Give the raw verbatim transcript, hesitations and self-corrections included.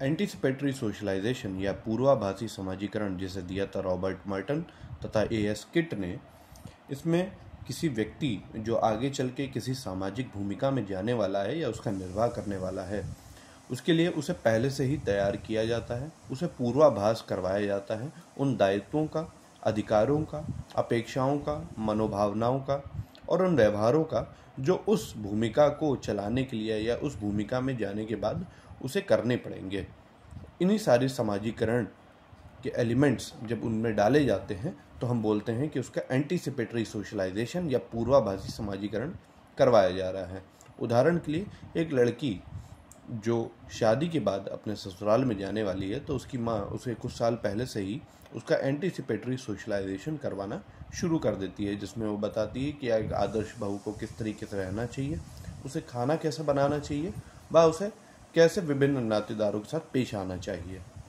Anticipatory socialisation या पूर्वाभासी समाजीकरण जिसे दिया था रॉबर्ट मर्टन तथा ए एस किट ने, इसमें किसी व्यक्ति जो आगे चल के किसी सामाजिक भूमिका में जाने वाला है या उसका निर्वाह करने वाला है, उसके लिए उसे पहले से ही तैयार किया जाता है, उसे पूर्वाभास करवाया जाता है उन दायित्वों का, अधिकारों का, अपेक्षाओं का, मनोभावनाओं का और उन व्यवहारों का जो उस भूमिका को चलाने के लिए या उस भूमिका में जाने के बाद उसे करने पड़ेंगे। इन्हीं सारे समाजीकरण के एलिमेंट्स जब उनमें डाले जाते हैं तो हम बोलते हैं कि उसका एंटीसिपेटरी सोशलाइजेशन या पूर्वाभासी समाजीकरण करवाया जा रहा है। उदाहरण के लिए, एक लड़की जो शादी के बाद अपने ससुराल में जाने वाली है तो उसकी माँ उसे कुछ साल पहले से ही उसका एंटीसिपेटरी सोशलाइजेशन करवाना शुरू कर देती है, जिसमें वो बताती है कि एक आदर्श बहू को किस तरीके से रहना चाहिए, उसे खाना कैसे बनाना चाहिए, व उसे कैसे विभिन्न नातेदारों के साथ पेश आना चाहिए।